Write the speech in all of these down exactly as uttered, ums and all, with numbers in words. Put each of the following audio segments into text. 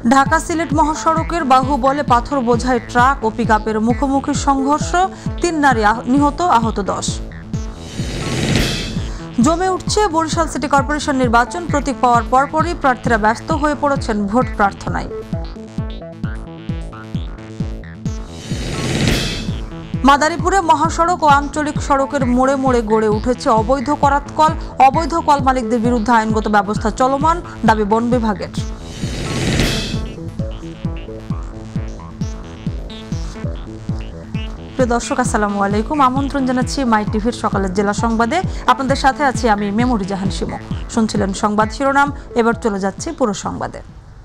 ঢাকা সিলেট মহাসড়কের বাহুবলে পাথর বোঝাই ট্রাক ও পিকআপের মুখোমুখি সংঘর্ষ, তিন নারী নিহত, আহত দশ। জমে উঠছে বরিশাল সিটি কর্পোরেশন নির্বাচন, প্রতীক পাওয়ার পরপরই প্রার্থীরা ব্যস্ত হয়ে পড়েছেন ভোট প্রার্থনায়। মাদারীপুরে মহাসড়ক ও আঞ্চলিক সড়কের মোড়ে মোড়ে গড়ে উঠেছে অবৈধ করাতকল, অবৈধ কল মালিকদের বিরুদ্ধে আইনগত ব্যবস্থা চলমান, দাবি বন বিভাগের। প্রিয় দর্শক, আসসালামু আলাইকুম। আমন্ত্রণ জানাচ্ছি মাই টিভির সকালের জেলা সংবাদে। আপনাদের সাথে আছি আমি মেমরি জাহান শিমু। শুনছিলেন সংবাদ শিরোনাম, এবার চলে যাচ্ছে পুরো সংবাদে।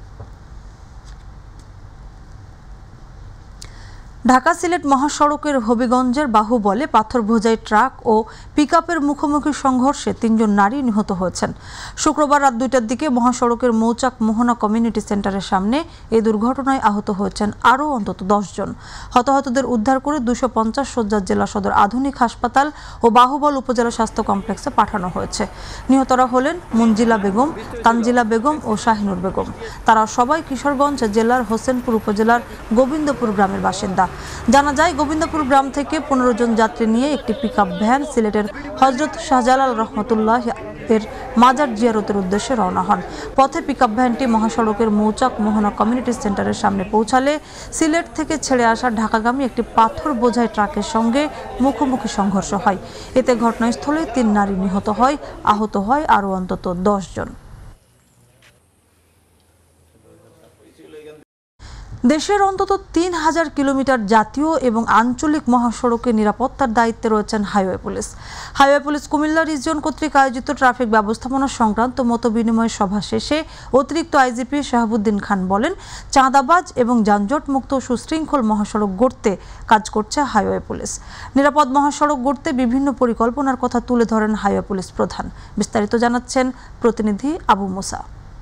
ঢাকা সিলেট মহাসড়কের হবিগঞ্জের বাহুবলে পাথর বোঝাই ট্রাক ও পিকআপের মুখোমুখি সংঘর্ষে তিনজন নারী নিহত হয়েছেন। শুক্রবার রাত দুইটার দিকে মহাসড়কের মৌচাক মোহনা কমিউনিটি সেন্টারের সামনে এই দুর্ঘটনায় আহত হয়েছেন আরও অন্তত দশ জন। হতাহতদের উদ্ধার করে দুশো পঞ্চাশ শয্যার জেলা সদর আধুনিক হাসপাতাল ও বাহুবল উপজেলা স্বাস্থ্য কমপ্লেক্সে পাঠানো হয়েছে। নিহতরা হলেন মুনজিলা বেগম, তানজিলা বেগম ও শাহিনুর বেগম। তারা সবাই কিশোরগঞ্জ জেলার হোসেনপুর উপজেলার গোবিন্দপুর গ্রামের বাসিন্দা। জানা যায়, গোবিন্দপুর গ্রাম থেকে পনেরো জন যাত্রী নিয়ে একটি পিকআপ ভ্যান সিলেটের হজরত শাহজালাল রহমতুল্লাহ এর মাজার জিয়ারতের উদ্দেশ্যে রওনা হন। পথে পিকআপ ভ্যানটি মহাসড়কের মৌচাক মোহনা কমিউনিটি সেন্টারের সামনে পৌঁছালে সিলেট থেকে ছেড়ে আসা ঢাকাগামী একটি পাথর বোঝাই ট্রাকের সঙ্গে মুখোমুখি সংঘর্ষ হয়। এতে ঘটনাস্থলে তিন নারী নিহত হয়, আহত হয় আরও অন্তত দশ জন। দেশের অন্তত তিন হাজার কিলোমিটার জাতীয় এবং আঞ্চলিক মহাসড়কে নিরাপত্তার দায়িত্বে রয়েছেন highway police. Highway police Cumilla region কর্তৃক আয়োজিত ট্রাফিক ব্যবস্থাপনা সংক্রান্ত মতবিনিময় সভা শেষে অতিরিক্ত আইজিপি শাহাবুদ্দিন খান বলেন, চাঁদাবাজ এবং যানজট মুক্ত সুশৃঙ্খল মহাসড়ক গড়তে কাজ করছে হাইওয়ে পুলিশ। নিরাপদ মহাসড়ক গড়তে বিভিন্ন পরিকল্পনার কথা তুলে ধরেন হাইওয়ে পুলিশ প্রধান। বিস্তারিত জানাচ্ছেন প্রতিনিধি আবু মুসা।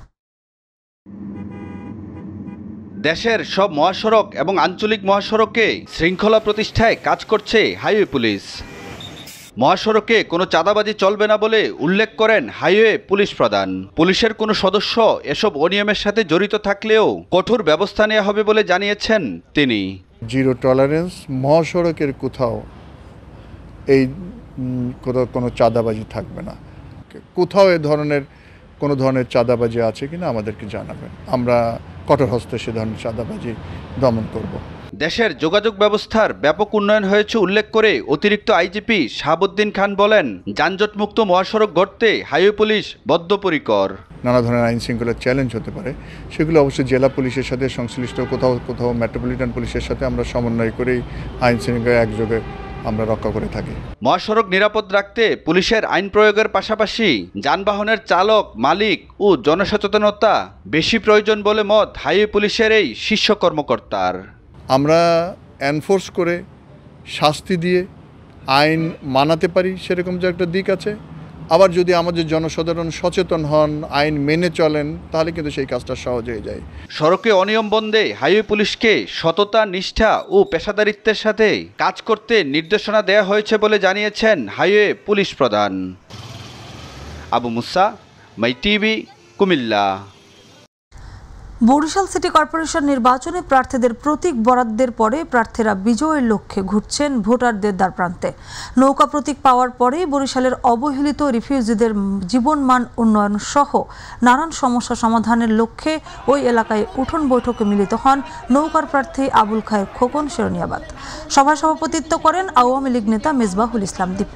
দেশের সব মহাসড়ক এবং আঞ্চলিক মহাসড়কে শৃঙ্খলা প্রতিষ্ঠায় কাজ করছে হাইওয়ে পুলিশ। মহাসড়কে কোনো চাঁদাবাজি চলবে না বলে উল্লেখ করেন হাইওয়ে পুলিশ প্রধান। পুলিশের কোনো সদস্য এসব অনিয়মের সাথে জড়িত থাকলেও কঠোর ব্যবস্থা নেওয়া হবে বলে জানিয়েছেন তিনি। জিরো টলারেন্স, মহাসড়কের কোথাও এই কোথাও কোনো চাঁদাবাজি থাকবে না। কোথাও এ ধরনের কোনো ধরনের চাঁদাবাজি আছে কিনা আমাদেরকে জানাবেন, আমরা কঠোর হস্তে সে ধরনের চাঁদাবাজি দমন করব। দেশের যোগাযোগ ব্যবস্থার ব্যাপক উন্নয়ন হয়েছে উল্লেখ করে অতিরিক্ত আইজিপি শাহাবুদ্দিন খান বলেন, যানজটমুক্ত মহাসড়ক গড়তে হাইওয়ে পুলিশ বদ্ধপরিকর। নানা ধরনের আইন শৃঙ্খলার চ্যালেঞ্জ হতে পারে, সেগুলো অবশ্যই জেলা পুলিশের সাথে সংশ্লিষ্ট কোথাও কোথাও মেট্রোপলিটন পুলিশের সাথে আমরা সমন্বয় করেই আইন শৃঙ্খলা একযোগে আমরা রক্ষা করে থাকি। মহাসড়ক নিরাপদ রাখতে পুলিশের আইন প্রয়োগের পাশাপাশি যানবাহনের চালক, মালিক ও জনসচেতনতা বেশি প্রয়োজন বলে মত হাইওয়ে পুলিশের এই শীর্ষ কর্মকর্তার। আমরা এনফোর্স করে শাস্তি দিয়ে আইন মানাতে পারি, সেরকম যে একটা দিক আছে। আবার যদি আমাদের জনসাধারণ সচেতন হন, আইন মেনে চলেন, তাহলে কিন্তু সেই কাজটা সহজ হয়ে যায়। সড়কে অনিয়ম বন্ধে হাইওয়ে পুলিশকে সততা, নিষ্ঠা ও পেশাদারিত্বের সাথে কাজ করতে নির্দেশনা দেওয়া হয়েছে বলে জানিয়েছেন হাইওয়ে পুলিশ প্রধান। Abu Musa, My TV, Cumilla. Barishal city corporation নির্বাচনে প্রার্থীদের প্রতীক বরাদ্দের পরে প্রার্থীরা বিজয়ের লক্ষ্যে ঘুরছেন ভোটারদের দ্বারপ্রান্তে। নৌকা প্রতীক পাওয়ার পরে বরিশালের অবহেলিত রিফিউজিদের জীবনমান উন্নয়ন সহ নানান সমস্যা সমাধানের লক্ষ্যে ওই এলাকায় উঠোন বৈঠকে মিলিত হন নৌকার প্রার্থী আবুল খায়ের খোকন শেরনিয়াবাদ। সভায় সভাপতিত্ব করেন আওয়ামী লীগ নেতা মেজবাহুল ইসলাম দীপু।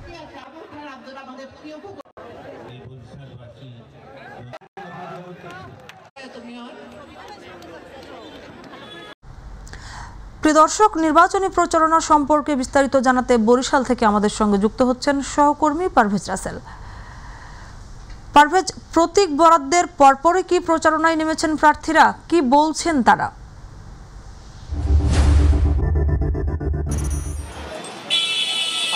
প্রিয় দর্শক, নির্বাচনী প্রচারণা সম্পর্কে বিস্তারিত জানাতে বরিশাল থেকে আমাদের সঙ্গে যুক্ত হচ্ছেন সহকর্মী পারভেজ রাসেল। পারভেজ, প্রতীক বরাদ্দের পরপরই কি প্রচারণায় নেমেছেন প্রার্থীরা, কি বলছেন তারা?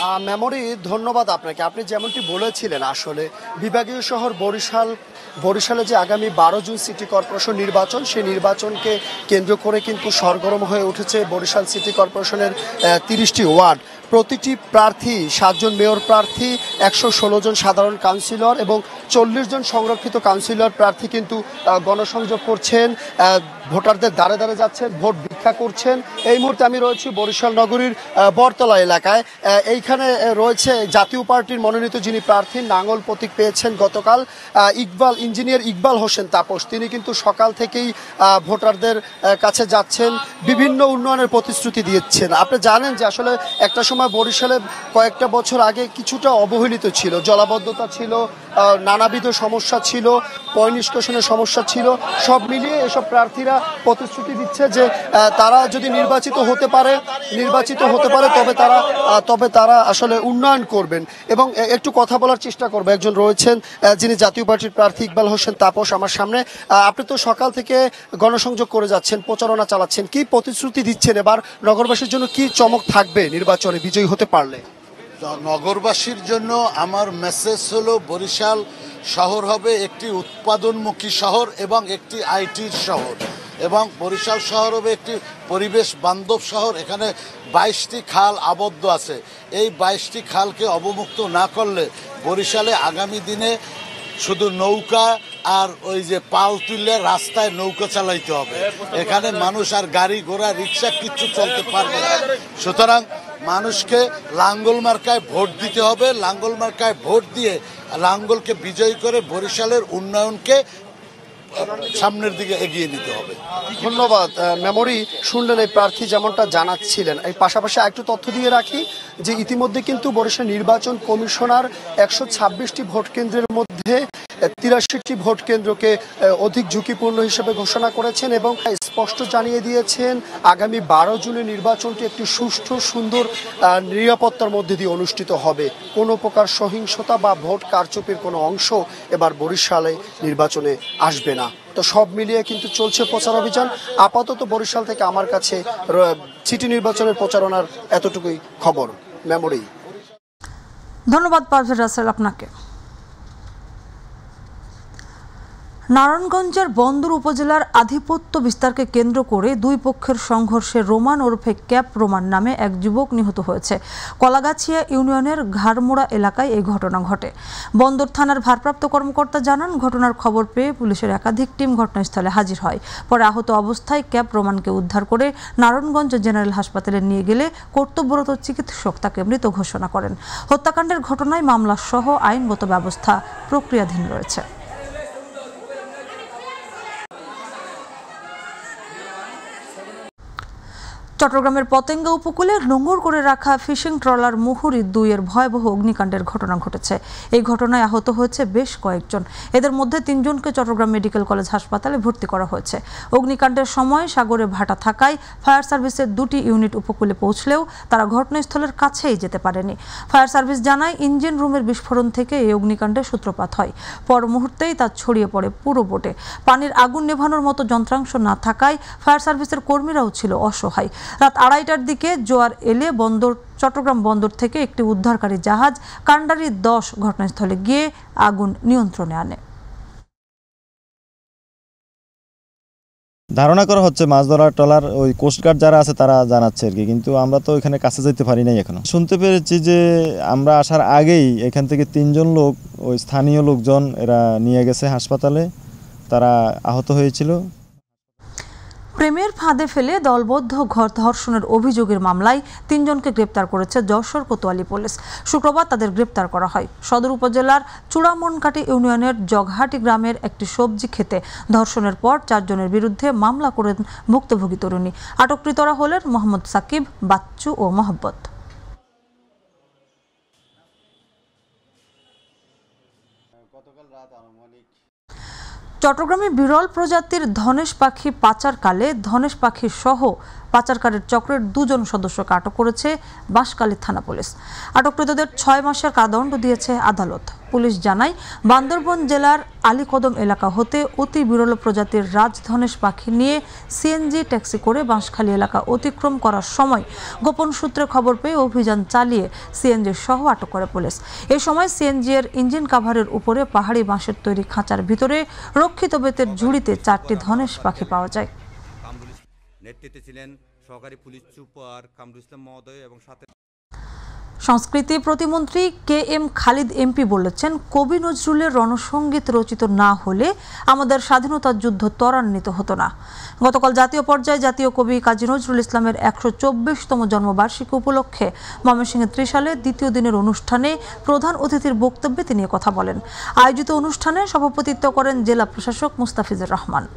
মেমোরি ধন্যবাদ আপনাকে। আপনি যেমনটি বলেছিলেন, আসলে বিভাগীয় শহর বরিশাল বরিশালে যে আগামী বারো জুন সিটি কর্পোরেশন নির্বাচন, সেই নির্বাচনকে কেন্দ্র করে কিন্তু সরগরম হয়ে উঠেছে বরিশাল সিটি কর্পোরেশনের তিরিশটি ওয়ার্ড। প্রতিটি প্রার্থী, সাতজন মেয়র প্রার্থী, একশো ষোলো জন সাধারণ কাউন্সিলর এবং চল্লিশ জন সংরক্ষিত কাউন্সিলর প্রার্থী কিন্তু গণসংযোগ করছেন, ভোটারদের দ্বারে দ্বারে যাচ্ছেন, ভোট ভিক্ষা করছেন। এই মুহূর্তে আমি রয়েছি বরিশাল নগরীর বরতলা এলাকায়। এইখানে রয়েছে জাতীয় পার্টির মনোনীত যিনি প্রার্থী, নাঙ্গল প্রতীক পেয়েছেন গতকাল, ইকবাল ইঞ্জিনিয়ার ইকবাল হোসেন তাপস। তিনি কিন্তু সকাল থেকেই ভোটারদের কাছে যাচ্ছেন, বিভিন্ন উন্নয়নের প্রতিশ্রুতি দিচ্ছেন। আপনি জানেন যে আসলে একটা সময় বরিশালে কয়েকটা বছর আগে কিছুটা অবহেলিত ছিল, জলাবদ্ধতা ছিল, নানাবিধ সমস্যা ছিল, পয় নিষ্কাশনের সমস্যা ছিল। সব মিলিয়ে এসব প্রার্থীরা প্রতিশ্রুতি দিচ্ছে যে তারা যদি নির্বাচিত হতে পারে নির্বাচিত হতে পারে তবে তারা তবে তারা আসলে উন্নয়ন করবেন। এবং একটু কথা বলার চেষ্টা করবো, একজন রয়েছেন যিনি জাতীয় পার্টির প্রার্থী ইকবাল হোসেন তাপস আমার সামনে। আপনি তো সকাল থেকে গণসংযোগ করে যাচ্ছেন, প্রচারণা চালাচ্ছেন, কি প্রতিশ্রুতি দিচ্ছেন এবার নগরবাসীর জন্য? কি চমক থাকবে নির্বাচনে বিজয়ী হতে পারলে? নগরবাসীর জন্য আমার মেসেজ হলো, বরিশাল শহর হবে একটি উৎপাদনমুখী শহর এবং একটি আইটির শহর, এবং বরিশাল শহর হবে একটি পরিবেশ বান্ধব শহর। এখানে বাইশটি খাল আবদ্ধ আছে। এই বাইশটি খালকে অবমুক্ত না করলে বরিশালে আগামী দিনে শুধু নৌকা আর ওই যে পাল তুললে রাস্তায় নৌকা চালাইতে হবে। এখানে মানুষ আর গাড়ি ঘোড়া রিক্সা কিচ্ছু চলতে পারবে না। সুতরাং মানুষকে লাঙ্গল মার্কায় ভোট দিতে হবে। লাঙ্গল মার্কায় ভোট দিয়ে লাঙ্গলকে বিজয়ী করে বরিশালের উন্নয়নকে সামনের দিকে এগিয়ে নিতে হবে। ধন্যবাদ মেমোরি। শুনলেন এই প্রার্থী যেমনটা জানাচ্ছিলেন। এই পাশাপাশি একটু তথ্য দিয়ে রাখি যে ইতিমধ্যে কিন্তু বরিশাল নির্বাচন কমিশনার একশো ছাব্বিশটি ভোট কেন্দ্রের মধ্যে তিরাশিটি ভোট কেন্দ্রকে অধিক ঝুঁকিপূর্ণ হিসেবে ঘোষণা করেছেন এবং স্পষ্ট জানিয়ে দিয়েছেন আগামী বারো জুনের নির্বাচনটি একটি সুষ্ঠু, সুন্দর, নিরাপত্তার মধ্যে দিয়ে অনুষ্ঠিত হবে। কোনো প্রকার সহিংসতা বা ভোট কারচুপির কোনো অংশ এবার বরিশালে নির্বাচনে আসবে না। তো সব মিলিয়ে কিন্তু চলছে প্রচার অভিযান। আপাতত বরিশাল থেকে আমার কাছে সিটি নির্বাচনের প্রচারণার এতটুকুই খবর। মেমোরি। ধন্যবাদ পারভেজ রাসেল আপনাকে। নারায়ণগঞ্জের বন্দর উপজেলার আধিপত্য বিস্তারকে কেন্দ্র করে দুই পক্ষের সংঘর্ষে রোমান ওরফে ক্যাপ রোমান নামে এক যুবক নিহত হয়েছে। কলাগাছিয়া ইউনিয়নের ঘাড়মোড়া এলাকায় এই ঘটনা ঘটে। বন্দর থানার ভারপ্রাপ্ত কর্মকর্তা জানান, ঘটনার খবর পেয়ে পুলিশের একাধিক টিম ঘটনাস্থলে হাজির হয়। পরে আহত অবস্থায় ক্যাপ রোমানকে উদ্ধার করে নারায়ণগঞ্জ জেনারেল হাসপাতালে নিয়ে গেলে কর্তব্যরত চিকিৎসক তাকে মৃত ঘোষণা করেন। হত্যাকাণ্ডের ঘটনায় মামলা সহ আইনগত ব্যবস্থা প্রক্রিয়াধীন রয়েছে। চট্টগ্রামের পতেঙ্গা উপকূলে নোঙর করে রাখা ফিশিং ট্রলার মুহুরী দুইয়ের ভয়াবহ অগ্নিকাণ্ডের ঘটনা ঘটেছে। এই ঘটনায় আহত হয়েছে বেশ কয়েকজন। এদের মধ্যে তিনজনকে চট্টগ্রাম মেডিকেল কলেজ হাসপাতালে ভর্তি করা হয়েছে। অগ্নিকাণ্ডের সময় সাগরে ভাটা থাকায় ফায়ার সার্ভিসের দুটি ইউনিট উপকূলে পৌঁছলেও তারা ঘটনাস্থলের কাছেই যেতে পারেনি। ফায়ার সার্ভিস জানায়, ইঞ্জিন রুমের বিস্ফোরণ থেকে এই অগ্নিকাণ্ডের সূত্রপাত হয়। পর মুহূর্তেই তা ছড়িয়ে পড়ে পুরো বোটে। পানির আগুন নেভানোর মতো যন্ত্রাংশ না থাকায় ফায়ার সার্ভিসের কর্মীরাও ছিল অসহায়। রাত আড়াইটার দিকে জোয়ার এলে বন্দর চট্টগ্রাম বন্দর থেকে একটি উদ্ধারকারী জাহাজ কান্ডারি দশ ঘটনাস্থলে গিয়ে আগুন নিয়ন্ত্রণে আনে। ধারণা করা হচ্ছে মাছ ধরার ট্রলার ওই কোস্টগার্ড যারা আছে তারা জানাচ্ছে আর কি, কিন্তু আমরা তো এখানে কাছে যেতে পারি নাই এখনো। শুনতে পেরেছি যে আমরা আসার আগেই এখান থেকে তিনজন লোক ওই স্থানীয় লোকজন এরা নিয়ে গেছে হাসপাতালে, তারা আহত হয়েছিল। প্রেমের ফাঁদে ফেলে দলবদ্ধ ঘর ধর্ষণের অভিযোগের মামলায় তিনজনকে গ্রেপ্তার করেছে যশোর কোতোয়ালি পুলিশ। শুক্রবার তাদের গ্রেপ্তার করা হয়। সদর উপজেলার চূড়ামনকাটি ইউনিয়নের জগহাটি গ্রামের একটি সবজি খেতে ধর্ষণের পর চারজনের বিরুদ্ধে মামলা করেন ভুক্তভোগী তরুণী। আটককৃতরা হলেন মোহাম্মদ সাকিব, বাচ্চু ও মোহাব্বত। চট্টগ্রামে বিরল প্রজাতির ধনেশ পাখি পাচারকালে ধনেশ পাখি সহ পাচারকারীর চক্রের দুজন সদস্যকে আটক করেছে বাঁশখালী থানা পুলিশ। আটককৃতদের ছয় মাসের কারাদণ্ড দিয়েছে আদালত। পুলিশ জানায়, বান্দরবান জেলার আলীকদম এলাকা হতে অতি বিরল প্রজাতির রাজধনেশ পাখি নিয়ে সিএনজি ট্যাক্সি করে বাঁশখালী এলাকা অতিক্রম করার সময় গোপন সূত্রে খবর পেয়ে অভিযান চালিয়ে সিএনজি সহ আটক করে পুলিশ। এ সময় সিএনজি এর ইঞ্জিন কাভারের উপরে পাহাড়ি বাঁশের তৈরি খাঁচার ভিতরে রক্ষিত বেতের ঝুড়িতে চারটি ধনেশ পাখি পাওয়া যায়। নেতৃত্বে ছিলেন সহকারী পুলিশ সুপার কামরুল ইসলাম মহোদয় এবং সাথে সংস্কৃতি প্রতিমন্ত্রী কে এম খালিদ এমপি বলেছেন, কবি নজরুলের রণসঙ্গীত রচিত না হলে আমাদের স্বাধীনতা যুদ্ধ ত্বরান্বিত হতো না। গতকাল জাতীয় পর্যায়ে জাতীয় কবি কাজী নজরুল ইসলামের একশো চব্বিশতম জন্মবার্ষিকী উপলক্ষে ময়মনসিংহের ত্রিশালে দ্বিতীয় দিনের অনুষ্ঠানে প্রধান অতিথির বক্তব্যে তিনি কথা বলেন। আয়োজিত অনুষ্ঠানে সভাপতিত্ব করেন জেলা প্রশাসক মুস্তাফিজুর রহমান।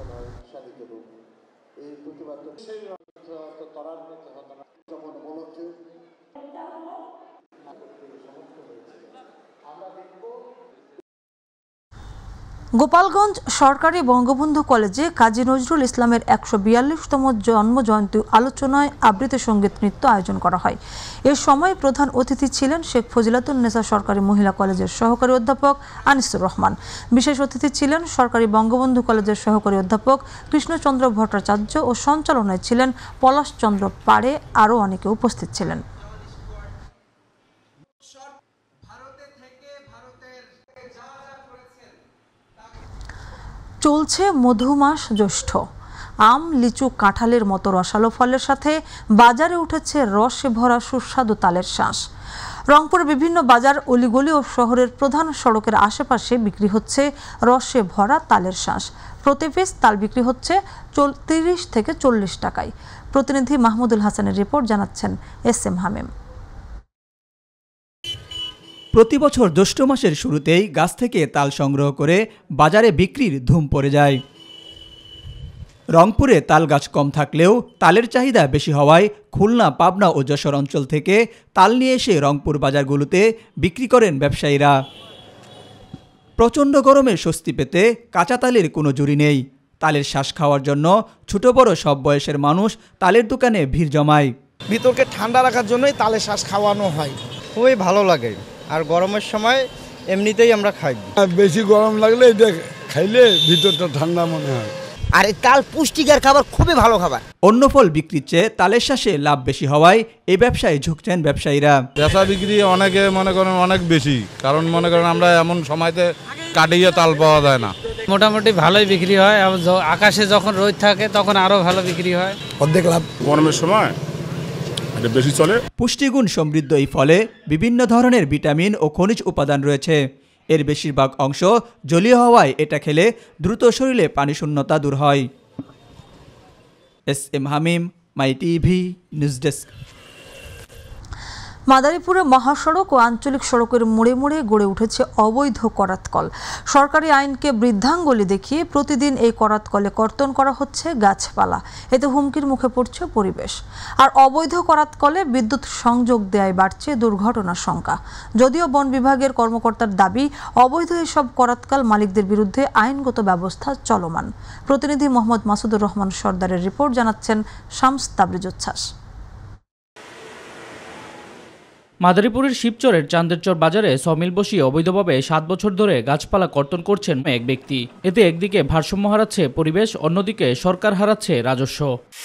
গোপালগঞ্জ সরকারি বঙ্গবন্ধু কলেজে কাজী নজরুল ইসলামের একশো বিয়াল্লিশতম জন্ম জয়ন্তী আলোচনায় আবৃত্তি সঙ্গীত নৃত্য আয়োজন করা হয়। এ সময় প্রধান অতিথি ছিলেন শেখ ফজিলাতুন্নেসা সরকারি মহিলা কলেজের সহকারী অধ্যাপক আনিসুর রহমান। বিশেষ অতিথি ছিলেন সরকারি বঙ্গবন্ধু কলেজের সহকারী অধ্যাপক কৃষ্ণচন্দ্র ভট্টাচার্য ও সঞ্চালনায় ছিলেন পলাশচন্দ্র পাড়ে। আরও অনেকে উপস্থিত ছিলেন। চলছে মধুমাস জ্যৈষ্ঠ। আম, লিচু, কাঁঠালের মতো রসালো ফলের সাথে বাজারে উঠেছে রসে ভরা সুস্বাদু তালের শাঁস। রংপুরের বিভিন্ন বাজার, অলিগলি ও শহরের প্রধান সড়কের আশেপাশে বিক্রি হচ্ছে রসে ভরা তালের শাঁস। প্রতি পিস তাল বিক্রি হচ্ছে তিরিশ থেকে চল্লিশ টাকায়। প্রতিনিধি মাহমুদুল হাসানের রিপোর্ট, জানাচ্ছেন এস এম হামিম। প্রতি বছর জ্যৈষ্ঠ মাসের শুরুতেই গাছ থেকে তাল সংগ্রহ করে বাজারে বিক্রির ধুম পড়ে যায়। রংপুরে তাল গাছ কম থাকলেও তালের চাহিদা বেশি হওয়ায় খুলনা, পাবনা ও যশোর অঞ্চল থেকে তাল নিয়ে এসে রংপুর বাজারগুলোতে বিক্রি করেন ব্যবসায়ীরা। প্রচণ্ড গরমে স্বস্তি পেতে কাঁচা তালের কোনো জুড়ি নেই। তালের শ্বাস খাওয়ার জন্য ছোট বড় সব বয়সের মানুষ তালের দোকানে ভিড় জমায়। ভিতরকে ঠান্ডা রাখার জন্যই তালের শ্বাস খাওয়ানো হয়। খুবই ভালো লাগে, আর গরমের সময় এমনিতেই আমরা খাই। বেশি গরম লাগলে এটা খাইলে ভিতরটা ঠান্ডা মনে হয়। আর এই তাল পুষ্টিকর খাবার, খুবই ভালো খাবার। অন্য ফল বিক্রির চেয়ে তালের শ্বাসে লাভ বেশি হওয়ায় এই ব্যবসায় ঝুঁকছেন ব্যবসায়ীরা। বেচা বিক্রি অনেকে মনে করেন অনেক বেশি, কারণ মনে করেন আমরা এমন সময়তে কাটিয়ে তাল পাওয়া যায় না। মোটামুটি ভালোই বিক্রি হয়, আকাশে যখন রোদ থাকে তখন আরো ভালো বিক্রি হয়। অর্ধেক লাভ গরমের সময় এটা বেশি চলে। পুষ্টিগুণ সমৃদ্ধ এই ফলে বিভিন্ন ধরনের ভিটামিন ও খনিজ উপাদান রয়েছে। এর বেশিরভাগ অংশ জলীয় হওয়ায় এটা খেলে দ্রুত শরীরে পানি শূন্যতা দূর হয়। S M Hamim, My TV news desk. মাদারীপুরে মহাসড়ক ও আঞ্চলিক সড়কের মোড়ে মোড়ে গড়ে উঠেছে অবৈধ করাতকল। সরকারি আইনকে বৃদ্ধাঙ্গুলি দেখিয়ে প্রতিদিন এই করাতকলে কর্তন করা হচ্ছে গাছপালা। এতে হুমকির মুখে পড়ছে পরিবেশ। আর অবৈধ করাতকলে বিদ্যুৎ সংযোগ দেয়ায় বাড়ছে দুর্ঘটনার শঙ্কা। যদিও বন বিভাগের কর্মকর্তার দাবি, অবৈধ এসব করাতকল মালিকদের বিরুদ্ধে আইনগত ব্যবস্থা চলমান। প্রতিনিধি মোহাম্মদ মাসুদুর রহমান সর্দারের রিপোর্ট, জানাচ্ছেন শামস তাবরিজ উচ্ছ্বাস। মাদারীপুরের শিবচরের চান্দেরচর বাজারে সমিল বসিয়ে অবৈধভাবে সাত বছর ধরে গাছপালা কর্তন করছেন এক ব্যক্তি। এতে একদিকে ভারসাম্য হারাচ্ছে পরিবেশ, অন্যদিকে সরকার হারাচ্ছে রাজস্ব।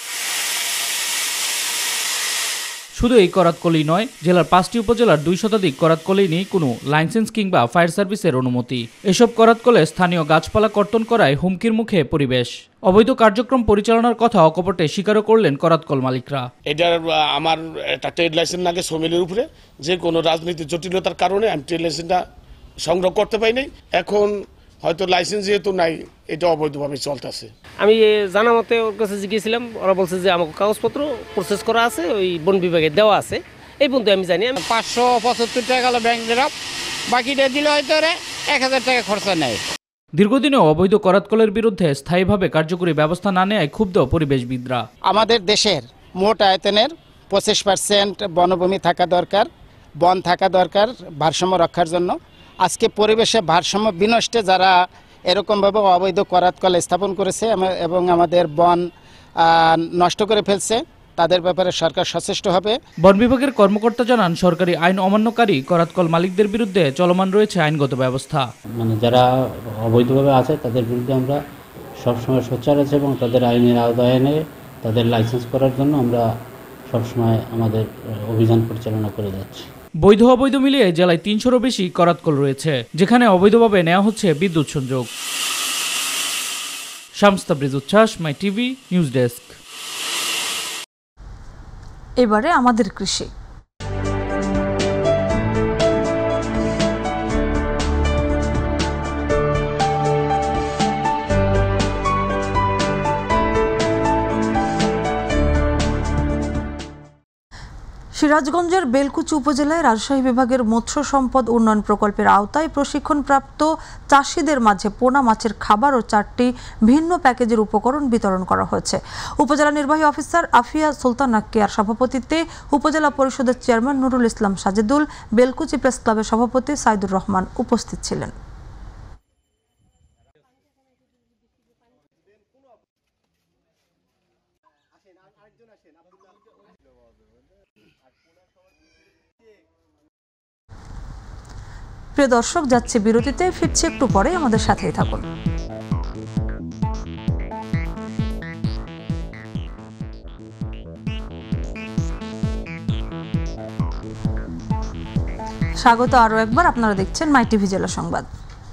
শুধু এই করাতকলই নয়, জেলার পাঁচটি উপজেলার দুই শতাধিক করাতকলেই নেই কোনো লাইসেন্স কিংবা ফায়ার সার্ভিসের অনুমতি। এসব করাতকলে স্থানীয় গাছপালা কর্তন করায় হুমকির মুখে পরিবেশ। অবৈধ কার্যক্রম পরিচালনার কথা অকপটে স্বীকারও করলেন করাতকল মালিকরা। এটা আমার একটা ট্রেড লাইসেন্স লাগে সমিলের উপরে, যে কোনো রাজনৈতিক জটিলতার কারণে আমি ট্রেড লাইসেন্সটা সংগ্রহ করতে পাই নাই। এখন হয়তো লাইসেন্স যেহেতু নাই, এটা অবৈধভাবে চলতেছে। আমি জানা মতে ওর কাছে জিজ্ঞেসছিলাম, ওরা বলছে যে আমার কাগজপত্র প্রসেস করা আছে, ওই বন বিভাগে দেওয়া আছে। এই পর্যন্ত আমি জানি। পাঁচশো পঁচাত্তর টাকা গেল ব্যাংক ড্রাফ, বাকিটা দিলে হয়তো এক হাজার টাকা খরচা নেয়। দীর্ঘদিনে অবৈধ করাতকলের বিরুদ্ধে স্থায়ীভাবে কার্যকরী ব্যবস্থা না নেয় ক্ষুব্ধ পরিবেশবিদরা। আমাদের দেশের মোট আয়তনের পঁচিশ পার্সেন্ট বনভূমি থাকা দরকার, বন থাকা দরকার ভারসাম্য রক্ষার জন্য। আজকে পরিবেশে ভারসাম্য বিনষ্টে যারা এরকমভাবে অবৈধ করাতকল স্থাপন করেছে এবং আমাদের বন নষ্ট করে ফেলছে, তাদের ব্যাপারে সরকার সচেষ্ট হবে। বন বিভাগের কর্মকর্তা জানান, সরকারি আইন অমান্যকারী করাতকল মালিকদের বিরুদ্ধে চলমান রয়েছে আইনগত ব্যবস্থা। মানে যারা অবৈধভাবে আছে তাদের বিরুদ্ধে আমরা সবসময় সোচ্চার আছি এবং তাদের আইনের আওতায় এনে তাদের লাইসেন্স করার জন্য আমরা সবসময় আমাদের অভিযান পরিচালনা করে যাচ্ছি। বৈধ অবৈধ মিলিয়ে জেলায় তিনশোরও বেশি করাতকল রয়েছে, যেখানে অবৈধভাবে নেওয়া হচ্ছে বিদ্যুৎ সংযোগ। শামস তাবরিজ উচ্ছ্বাস, মাই টিভি নিউজ ডেস্ক। এবারে আমাদের কৃষি। সিরাজগঞ্জের বেলকুচি উপজেলায় রাজশাহী বিভাগের মৎস্য সম্পদ উন্নয়ন প্রকল্পের আওতায় প্রশিক্ষণপ্রাপ্ত চাষিদের মাঝে পোনা মাছের খাবার ও চারটি ভিন্ন প্যাকেজের উপকরণ বিতরণ করা হয়েছে। উপজেলা নির্বাহী অফিসার আফিয়া সুলতানা কেয়ার সভাপতিত্বে উপজেলা পরিষদের চেয়ারম্যান নুরুল ইসলাম সাজেদুল, বেলকুচি প্রেস ক্লাবের সভাপতি সাইদুর রহমান উপস্থিত ছিলেন। প্রিয় দর্শক, যাচ্ছে বিরতিতে, ফিরছে একটু পরে, আমাদের সাথেই থাকুন। স্বাগত আরও একবার, আপনারা দেখছেন মাই টিভি জেলা সংবাদ।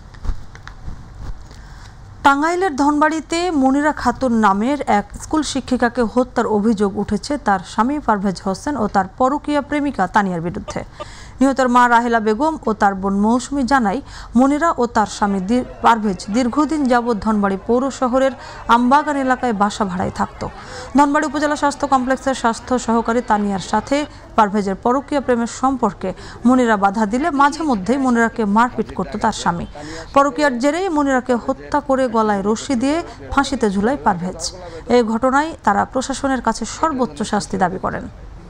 টাঙ্গাইলের ধনবাড়িতে মনিরা খাতুন নামের এক স্কুল শিক্ষিকাকে হত্যার অভিযোগ উঠেছে তার স্বামী পারভেজ হোসেন ও তার পরকীয়া প্রেমিকা তানিয়ার বিরুদ্ধে। নিহতের মা রাহেলা বেগম ও তার বোন মৌসুমী জানাই, মনিরা ও তার স্বামী পারভেজ দীর্ঘদিন যাবৎ ধনবাড়ি পৌর শহরের আমবাগান এলাকায় বাসা ভাড়ায় থাকত। ধনবাড়ি উপজেলা স্বাস্থ্য কমপ্লেক্সের স্বাস্থ্য সহকারী তানিয়ার সাথে পারভেজের পরকীয়া প্রেমের সম্পর্কে মনিরা বাধা দিলে মাঝে মধ্যেই মনিরাকে মারপিট করত তার স্বামী। পরকীয়ার জেরেই মনিরাকে হত্যা করে গলায় রশি দিয়ে ফাঁসিতে ঝুলায় পারভেজ। এই ঘটনায় তারা প্রশাসনের কাছে সর্বোচ্চ শাস্তি দাবি করেন।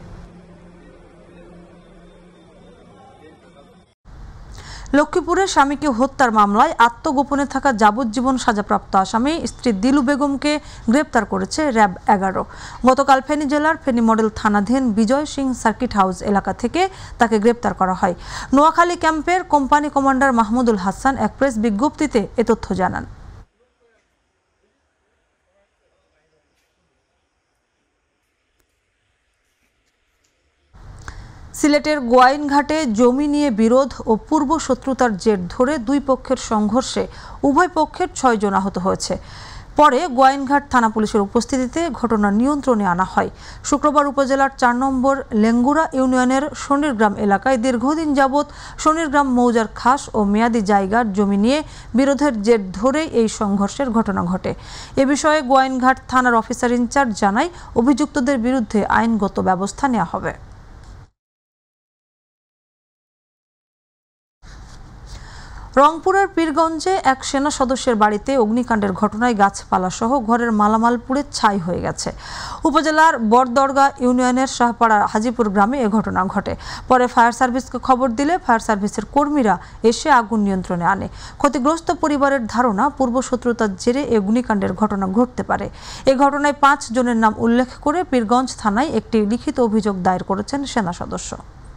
লক্ষ্মীপুরে স্বামীকে হত্যার মামলায় আত্মগোপনে থাকা যাবজ্জীবন সাজাপ্রাপ্ত আসামি স্ত্রী দিলু বেগমকে গ্রেপ্তার করেছে র্যাব এগারো। গতকাল ফেনী জেলার ফেনী মডেল থানাধীন বিজয় সিং সার্কিট হাউস এলাকা থেকে তাকে গ্রেপ্তার করা হয়। নোয়াখালী ক্যাম্পের কোম্পানি কমান্ডার মাহমুদুল হাসান এক প্রেস বিজ্ঞপ্তিতে এ তথ্য জানান। সিলেটের গোয়াইনঘাটে জমি নিয়ে বিরোধ ও পূর্ব শত্রুতার জের ধরে দুই পক্ষের সংঘর্ষে উভয় পক্ষের ছয় জন আহত হয়েছে। পরে গোয়াইনঘাট থানা পুলিশের উপস্থিতিতে ঘটনা নিয়ন্ত্রণে আনা হয়। শুক্রবার উপজেলার চার নম্বর লেঙ্গুরা ইউনিয়নের শনিরগ্রাম এলাকায় দীর্ঘদিন যাবৎ শনিরগ্রাম মৌজার খাস ও মেয়াদি জায়গার জমি নিয়ে বিরোধের জের ধরে এই সংঘর্ষের ঘটনা ঘটে। এ বিষয়ে গোয়াইনঘাট থানার অফিসার ইনচার্জ জানায়, অভিযুক্তদের বিরুদ্ধে আইনগত ব্যবস্থা নেওয়া হবে। রংপুরের পীরগঞ্জে এক সেনা সদস্যের বাড়িতে অগ্নিকাণ্ডের ঘটনায় গাছপালা সহ ঘরের মালামাল পুড়ে ছাই হয়ে গেছে। উপজেলার বড়দরগা ইউনিয়নের শাহপাড়া হাজিপুর গ্রামে এ ঘটনা ঘটে। পরে ফায়ার সার্ভিসকে খবর দিলে ফায়ার সার্ভিসের কর্মীরা এসে আগুন নিয়ন্ত্রণে আনে। ক্ষতিগ্রস্ত পরিবারের ধারণা, পূর্ব শত্রুতার জেরে এই অগ্নিকাণ্ডের ঘটনা ঘটতে পারে। এ ঘটনায় পাঁচ জনের নাম উল্লেখ করে পীরগঞ্জ থানায় একটি লিখিত অভিযোগ দায়ের করেছেন সেনা সদস্য।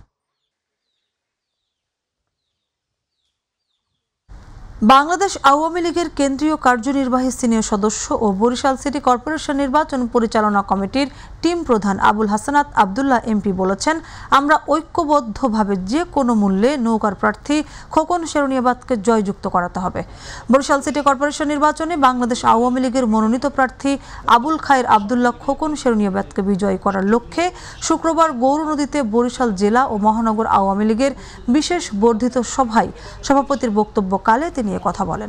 বাংলাদেশ আওয়ামী লীগের কেন্দ্রীয় কার্যনির্বাহী সিনিয়র সদস্য ও বরিশাল সিটি কর্পোরেশন নির্বাচন পরিচালনা কমিটির টিম প্রধান আবুল হাসানাত আবদুল্লাহ এমপি বলেছেন, আমরা ঐক্যবদ্ধভাবে যে কোনো মূল্যে নৌকার প্রার্থী খোকন শেরনিয়াবাদকে জয়যুক্ত করাতে হবে। বরিশাল সিটি কর্পোরেশন নির্বাচনে বাংলাদেশ আওয়ামী লীগের মনোনীত প্রার্থী আবুল খায়ের আবদুল্লাহ খোকন শেরনিয়াবাদকে বিজয়ী করার লক্ষ্যে শুক্রবার গৌরনদীতে বরিশাল জেলা ও মহানগর আওয়ামী লীগের বিশেষ বর্ধিত সভায় সভাপতির বক্তব্যকালে তিনি কথা বলেন।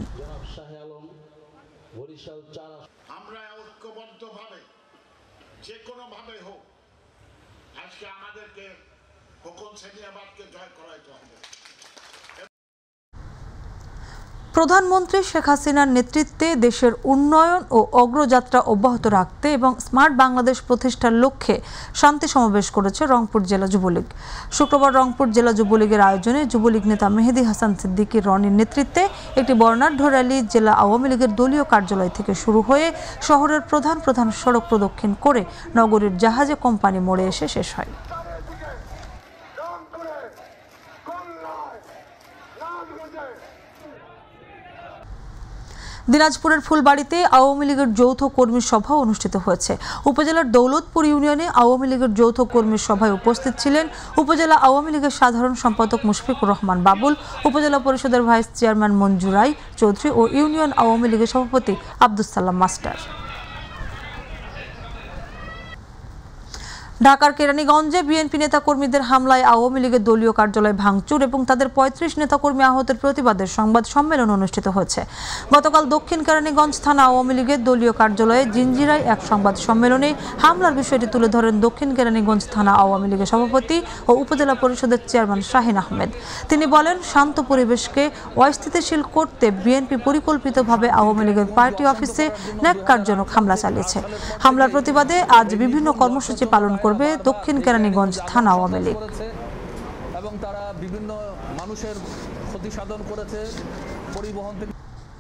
আমরা ঐক্যবদ্ধভাবে যে কোনো ভাবে হোক আজকে আমাদেরকে খোকন শেরনিয়াবাদকে জয় করাইতে হবে। প্রধানমন্ত্রী শেখ হাসিনার নেতৃত্বে দেশের উন্নয়ন ও অগ্রযাত্রা অব্যাহত রাখতে এবং স্মার্ট বাংলাদেশ প্রতিষ্ঠার লক্ষ্যে শান্তি সমাবেশ করেছে রংপুর জেলা যুবলীগ। শুক্রবার রংপুর জেলা যুবলীগের আয়োজনে যুবলীগ নেতা মেহেদী হাসান সিদ্দিকী রনির নেতৃত্বে একটি বর্ণাঢ্য র্যালি জেলা আওয়ামী লীগের দলীয় কার্যালয় থেকে শুরু হয়ে শহরের প্রধান প্রধান সড়ক প্রদক্ষিণ করে নগরীর জাহাজে কোম্পানি মোড়ে এসে শেষ হয়। দিনাজপুরের ফুলবাড়িতে আওয়ামী লীগের যৌথ কর্মী সভা অনুষ্ঠিত হয়েছে। উপজেলার দৌলতপুর ইউনিয়নে আওয়ামী লীগের যৌথ কর্মী সভায় উপস্থিত ছিলেন উপজেলা আওয়ামী লীগের সাধারণ সম্পাদক মুশফিকুর রহমান বাবুল, উপজেলা পরিষদের ভাইস চেয়ারম্যান মঞ্জুরাই চৌধুরী ও ইউনিয়ন আওয়ামী লীগের সভাপতি আব্দুস সালাম মাস্টার। ঢাকার কেরানীগঞ্জে বিএনপি নেতাকর্মীদের হামলায় আওয়ামী লীগের দলীয় কার্যালয় ভাঙচুর এবং তাদের পঁয়ত্রিশ নেতাকর্মী আহতের প্রতিবাদে সংবাদ সম্মেলন অনুষ্ঠিত হয়েছে। গতকাল দক্ষিণ কেরানীগঞ্জ থানা আওয়ামী লীগের দলীয় কার্যালয়ে জিঞ্জিরায় এক সংবাদ সম্মেলনে হামলার বিষয়টি তুলে ধরেন দক্ষিণ কেরানীগঞ্জ থানা আওয়ামী লীগের সভাপতি ও উপজেলা পরিষদের চেয়ারম্যান শাহিন আহমেদ। তিনি বলেন, শান্ত পরিবেশকে অস্থিতিশীল করতে বিএনপি পরিকল্পিতভাবে আওয়ামী লীগের পার্টি অফিসে ন্যাক্কারজনক হামলা চালিয়েছে। হামলার প্রতিবাদে আজ বিভিন্ন কর্মসূচি পালন করবে দক্ষিণ কেরানীগঞ্জ থানা আওয়ামী লীগ। এবং তারা বিভিন্ন মানুষের ক্ষতি সাধন করেছে পরিবহন থেকে।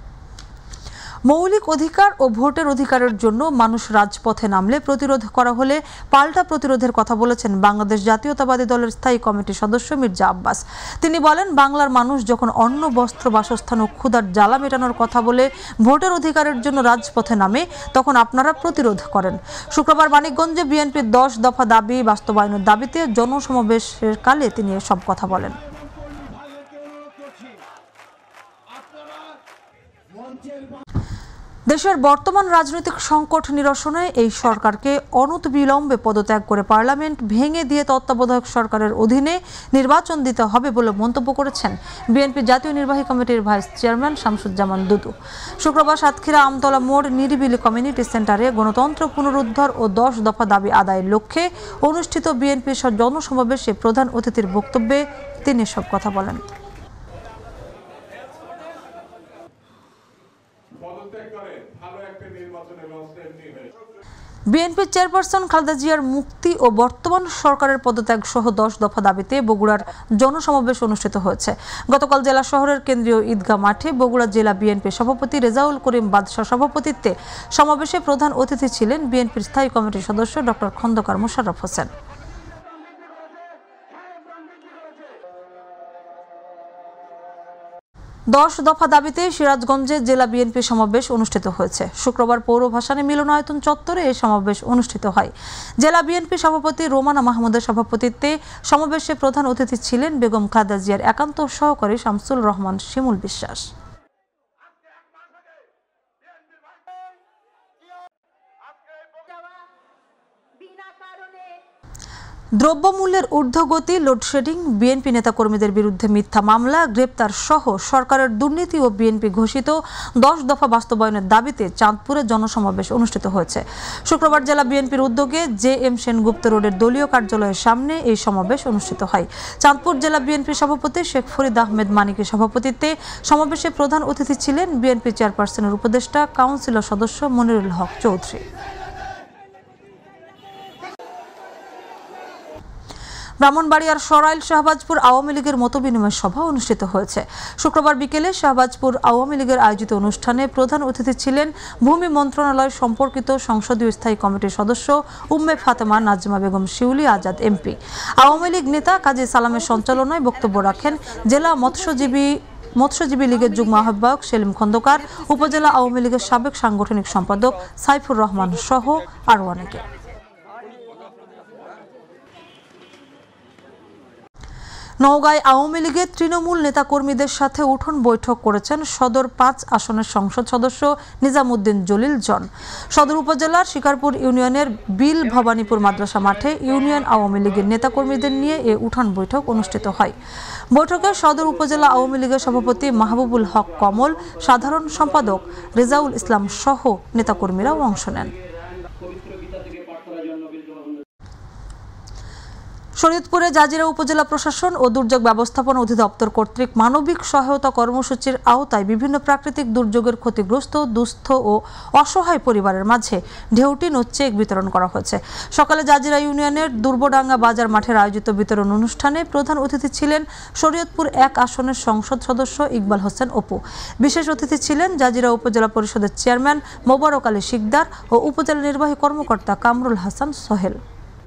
মৌলিক অধিকার ও ভোটের অধিকারের জন্য মানুষ রাজপথে নামলে প্রতিরোধ করা হলে পাল্টা প্রতিরোধের কথা বলেছেন বাংলাদেশ জাতীয়তাবাদী দলের স্থায়ী কমিটির সদস্য মির্জা আব্বাস। তিনি বলেন, বাংলার মানুষ যখন অন্ন, বস্ত্র, বাসস্থান ও ক্ষুধার জ্বালা মেটানোর কথা বলে ভোটের অধিকারের জন্য রাজপথে নামে, তখন আপনারা প্রতিরোধ করেন। শুক্রবার মানিকগঞ্জে বিএনপির দশ দফা দাবি বাস্তবায়নের দাবিতে জনসমাবেশের কালে তিনি এসব কথা বলেন। দেশের বর্তমান রাজনৈতিক সংকট নিরসনে এই সরকারকে অনতিবিলম্বে পদত্যাগ করে পার্লামেন্ট ভেঙে দিয়ে তত্ত্বাবধায়ক সরকারের অধীনে নির্বাচন দিতে হবে বলে মন্তব্য করেছেন বিএনপি জাতীয় নির্বাহী কমিটির ভাইস চেয়ারম্যান শামসুজ্জামান দুদু। শুক্রবার সাতক্ষীরা আমতলা মোড় নিরিবিলি কমিউনিটি সেন্টারে গণতন্ত্র পুনরুদ্ধার ও দশ দফা দাবি আদায়ের লক্ষ্যে অনুষ্ঠিত বিএনপির জনসমাবেশে প্রধান অতিথির বক্তব্যে তিনি সব কথা বলেন। বিএনপির চেয়ারপারসন খালেদা জিয়ার মুক্তি ও বর্তমান সরকারের পদত্যাগ সহ দশ দফা দাবিতে বগুড়ার জনসমাবেশ অনুষ্ঠিত হয়েছে। গতকাল জেলা শহরের কেন্দ্রীয় ঈদগাহ মাঠে বগুড়া জেলা বিএনপি সভাপতি রেজাউল করিম বাদশাহ সভাপতিত্বে সমাবেশে প্রধান অতিথি ছিলেন বিএনপির স্থায়ী কমিটির সদস্য ডক্টর খন্দকার মোশাররফ হোসেন। দশ দফা দাবিতে সিরাজগঞ্জে জেলা বিএনপি সমাবেশ অনুষ্ঠিত হয়েছে। শুক্রবার পৌর ভাসানী মিলনায়তন চত্বরে এই সমাবেশ অনুষ্ঠিত হয়। জেলা বিএনপি সভাপতি রোমানা মাহমুদের সভাপতিত্বে সমাবেশে প্রধান অতিথি ছিলেন বেগম খালেদা জিয়ার একান্ত সহকারী শামসুল রহমান শিমুল বিশ্বাস। দ্রব্যমূল্যের ঊর্ধ্বগতি, লোডশেডিং, বিএনপি নেতাকর্মীদের বিরুদ্ধে মিথ্যা মামলা, গ্রেপ্তার সহ সরকারের দুর্নীতি ও বিএনপি ঘোষিত দশ দফা বাস্তবায়নের দাবিতে চাঁদপুরে জনসমাবেশ অনুষ্ঠিত হয়েছে। শুক্রবার জেলা বিএনপির উদ্যোগে জে এম সেনগুপ্ত রোডের দলীয় কার্যালয়ের সামনে এই সমাবেশ অনুষ্ঠিত হয়। চাঁদপুর জেলা বিএনপি সভাপতি শেখ ফরিদ আহমেদ মানিকের সভাপতিত্বে সমাবেশে প্রধান অতিথি ছিলেন বিএনপি চেয়ারপারসনের উপদেষ্টা কাউন্সিলর সদস্য মনিরুল হক চৌধুরী। ব্রাহ্মণবাড়িয়ার সরাইল শাহবাজপুর আওয়ামী লীগের মতবিনিময় সভা অনুষ্ঠিত হয়েছে। শুক্রবার বিকেলে শাহবাজপুর আওয়ামী লীগের আয়োজিত অনুষ্ঠানে প্রধান অতিথি ছিলেন ভূমি মন্ত্রণালয় সম্পর্কিত সংসদীয় স্থায়ী কমিটির সদস্য উম্মে ফাতেমা নাজমা বেগম শিউলি আজাদ এমপি। আওয়ামী লীগ নেতা কাজী সালামের সঞ্চালনায় বক্তব্য রাখেন জেলা মৎস্যজীবী মৎস্যজীবী লীগের যুগ্ম আহ্বায়ক সেলিম খন্দকার, উপজেলা আওয়ামী লীগের সাবেক সাংগঠনিক সম্পাদক সাইফুর রহমান সহ আরও অনেকে। নওগাঁয় আওয়ামী লীগের তৃণমূল নেতাকর্মীদের সাথে উঠোন বৈঠক করেছেন সদর পাঁচ আসনের সংসদ সদস্য নিজামুদ্দিন জলিল জন। সদর উপজেলার শিকারপুর ইউনিয়নের বিল ভবানীপুর মাদ্রাসা মাঠে ইউনিয়ন আওয়ামী লীগের নেতাকর্মীদের নিয়ে এ উঠান বৈঠক অনুষ্ঠিত হয়। বৈঠকে সদর উপজেলা আওয়ামী লীগের সভাপতি মাহবুবুল হক কমল, সাধারণ সম্পাদক রেজাউল ইসলাম সহ নেতাকর্মীরাও অংশ নেন। শরীয়তপুরে জাজিরা উপজেলা প্রশাসন ও দুর্যোগ ব্যবস্থাপনা অধিদপ্তর কর্তৃক মানবিক সহায়তা কর্মসূচির আওতায় বিভিন্ন প্রাকৃতিক দুর্যোগের ক্ষতিগ্রস্ত দুস্থ ও অসহায় পরিবারের মাঝে ঢেউটিন ও চেক বিতরণ করা হয়েছে। সকালে জাজিরা ইউনিয়নের দুর্বডাঙ্গা বাজার মাঠের আয়োজিত বিতরণ অনুষ্ঠানে প্রধান অতিথি ছিলেন শরীয়তপুর এক আসনের সংসদ সদস্য ইকবাল হোসেন অপু। বিশেষ অতিথি ছিলেন জাজিরা উপজেলা পরিষদের চেয়ারম্যান মোবারক আলী শিকদার ও উপজেলা নির্বাহী কর্মকর্তা কামরুল হাসান সোহেল।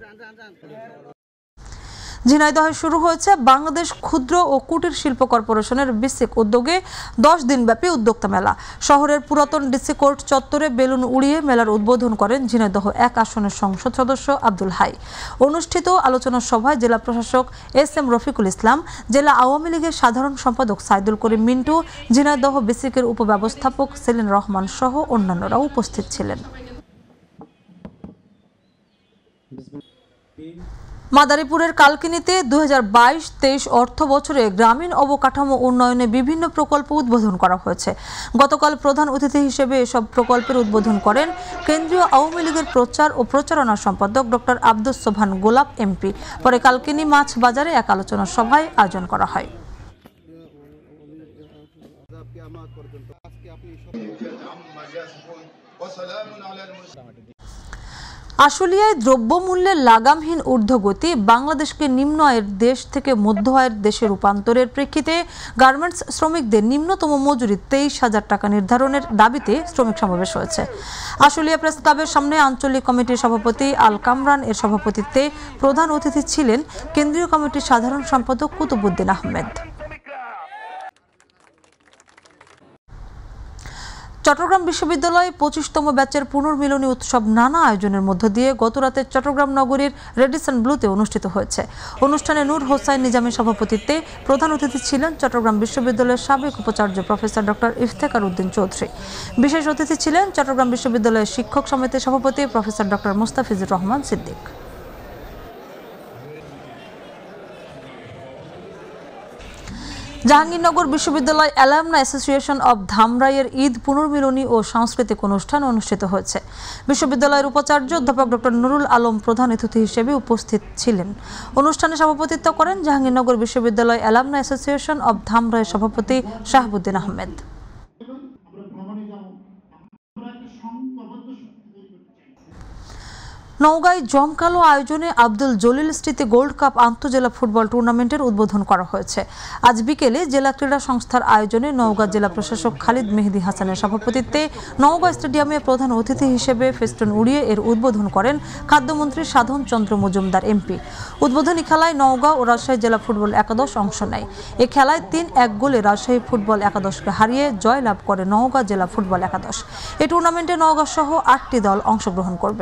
ঝিনাইদহে শুরু হয়েছে বাংলাদেশ ক্ষুদ্র ও কুটির শিল্প কর্পোরেশনের বিসিক উদ্যোগে দশ দিনব্যাপী উদ্যোক্তা মেলা। শহরের পুরাতন ডিসি কোর্ট চত্বরে বেলুন উড়িয়ে মেলার উদ্বোধন করেন ঝিনাইদহ এক আসনের সংসদ সদস্য আব্দুল হাই। অনুষ্ঠিত আলোচনা সভায় জেলা প্রশাসক এস এম রফিকুল ইসলাম, জেলা আওয়ামী লীগের সাধারণ সম্পাদক সাইদুল করিম মিন্টু, ঝিনাইদহ বিসিকের উপব্যবস্থাপক সেলিন রহমান সহ অন্যান্যরা উপস্থিত ছিলেন। মাদারীপুরের কালকিনিতে দুই হাজার বাইশ তেইশ অর্থ বছরে গ্রামীণ অবকাঠামো উন্নয়নে বিভিন্ন প্রকল্প উদ্বোধন করা হয়েছে। গতকাল প্রধান অতিথি হিসেবে এসব প্রকল্পের উদ্বোধন করেন কেন্দ্রীয় আওয়ামী লীগের প্রচার ও প্রচারণা সম্পাদক ডক্টর আব্দুস সোবহান গোলাপ এমপি। পরে কালকিনি মাছ বাজারে এক আলোচনা সভায় আয়োজন করা হয়। আশুলিয়ায় দ্রব্যমূল্যের লাগামহীন ঊর্ধ্বগতি বাংলাদেশকে নিম্ন আয়ের দেশ থেকে মধ্য আয়ের দেশে রূপান্তরের প্রেক্ষিতে গার্মেন্টস শ্রমিকদের নিম্নতম মজুরি তেইশ হাজার টাকা নির্ধারণের দাবিতে শ্রমিক সমাবেশ হয়েছে। আশুলিয়া প্রেস ক্লাবের সামনে আঞ্চলিক কমিটির সভাপতি আল কামরান এর সভাপতিত্বে প্রধান অতিথি ছিলেন কেন্দ্রীয় কমিটির সাধারণ সম্পাদক কুতুবুদ্দিন আহমেদ। চট্টগ্রাম বিশ্ববিদ্যালয়ে পঁচিশতম ব্যাচের পুনর্মিলনী উৎসব নানা আয়োজনের মধ্য দিয়ে গতরাতে চট্টগ্রাম নগরীর রেডিসন ব্লুতে অনুষ্ঠিত হয়েছে। অনুষ্ঠানে নূর হোসাইন নিজামের সভাপতিত্বে প্রধান অতিথি ছিলেন চট্টগ্রাম বিশ্ববিদ্যালয়ের সাবেক উপাচার্য প্রফেসর ডক্টর ইফতেখার উদ্দিন চৌধুরী। বিশেষ অতিথি ছিলেন চট্টগ্রাম বিশ্ববিদ্যালয়ের শিক্ষক সমিতির সভাপতি প্রফেসর ডক্টর মুস্তাফিজুর রহমান সিদ্দিক। জাহাঙ্গীরনগর বিশ্ববিদ্যালয় অ্যালামনা অ্যাসোসিয়েশন অব ধামরাইয়ের ঈদ পুনর্মিলনী ও সাংস্কৃতিক অনুষ্ঠান অনুষ্ঠিত হয়েছে। বিশ্ববিদ্যালয়ের উপাচার্য অধ্যাপক ডক্টর নুরুল আলম প্রধান অতিথি হিসেবে উপস্থিত ছিলেন। অনুষ্ঠানে সভাপতিত্ব করেন জাহাঙ্গীরনগর বিশ্ববিদ্যালয় অ্যালামনা অ্যাসোসিয়েশন অব ধামরাইয়ের সভাপতি শাহাবুদ্দিন আহমেদ। নওগাঁয় জমকালো আয়োজনে আব্দুল জলিল স্মৃতি গোল্ড কাপ আন্তঃজেলা ফুটবল টুর্নামেন্টের উদ্বোধন করা হয়েছে। আজ বিকেলে জেলা ক্রীড়া সংস্থার আয়োজনে নওগাঁ জেলা প্রশাসক খালিদ মেহেদি হাসানের সভাপতিত্বে নওগাঁ স্টেডিয়ামে প্রধান অতিথি হিসেবে ফেস্টুন উড়িয়ে এর উদ্বোধন করেন খাদ্যমন্ত্রী সাধন চন্দ্র মজুমদার এমপি। উদ্বোধনী খেলায় নওগাঁ ও রাজশাহী জেলা ফুটবল একাদশ অংশ নেয়। এ খেলায় তিন এক গোলে রাজশাহী ফুটবল একাদশকে হারিয়ে জয় লাভ করে নওগাঁ জেলা ফুটবল একাদশ। এ টুর্নামেন্টে নওগাঁ সহ আটটি দল অংশগ্রহণ করবে।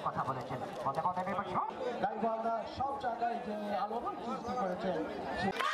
সব জায়গায় যে আলোড়ন সৃষ্টি করেছে